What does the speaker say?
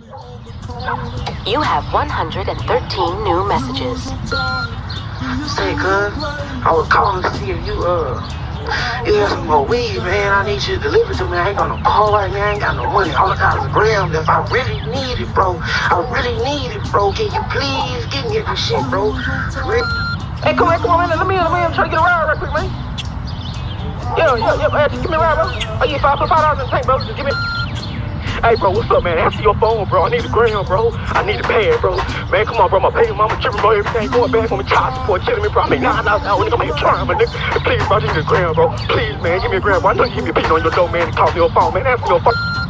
You have 113 new messages. Say, cuz, I was calling to see if you got some more weed, man. I need you to deliver to me. I ain't got no call right now. I ain't got no money. All I got is a gram. If I really need it, bro, I really need it, bro. Can you please give me this shit, bro? Hey, come on, man. Let me I'm trying to get a ride right quick, man. Yeah. Just give me a ride, bro. Oh, yeah, $5 in the tank, bro. Just give me. Hey, bro, what's up, man? Answer your phone, bro. I need a gram, bro. I need a pad, bro. Man, come on, bro. My baby mama tripping, bro. Everything going bad for me. Child support killing me, bro. I mean, nah, nigga, I'm here trying, my nigga. Please, bro, I need a gram, bro. Please, man, give me a gram, bro. I know you give me a beat on your door, man. Call me your phone, man. Answer your phone.